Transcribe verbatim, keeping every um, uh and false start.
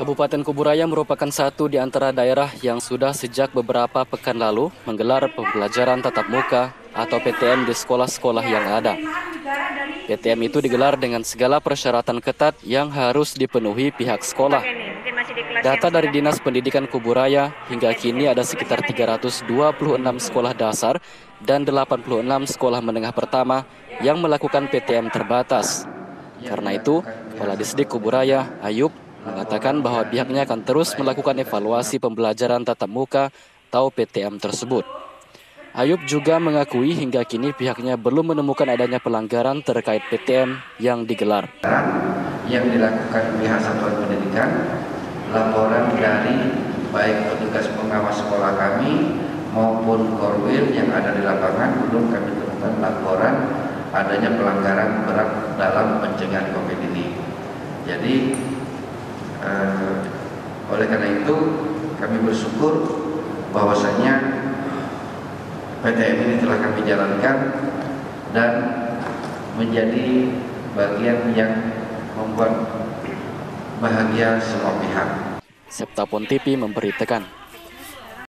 Kabupaten Kuburaya merupakan satu di antara daerah yang sudah sejak beberapa pekan lalu menggelar pembelajaran tatap muka atau P T M di sekolah-sekolah yang ada. P T M itu digelar dengan segala persyaratan ketat yang harus dipenuhi pihak sekolah. Data dari Dinas Pendidikan Kuburaya, hingga kini ada sekitar tiga ratus dua puluh enam sekolah dasar dan delapan puluh enam sekolah menengah pertama yang melakukan P T M terbatas. Karena itu, Kepala Disdik Kuburaya, Ayub, mengatakan bahwa pihaknya akan terus melakukan evaluasi pembelajaran tatap muka atau P T M tersebut. Ayub juga mengakui hingga kini pihaknya belum menemukan adanya pelanggaran terkait P T M yang digelar. Yang dilakukan pihak satuan pendidikan, laporan dari baik petugas pengawas sekolah kami maupun korwil yang ada di lapangan belum kami temukan laporan adanya pelanggaran berat dalam pencegahan COVID ini. Jadi eh, oleh karena itu kami bersyukur bahwasanya P T M ini telah kami jalankan dan menjadi bagian yang membuat bahagia semua pihak. Septa Pon T V memberitakan.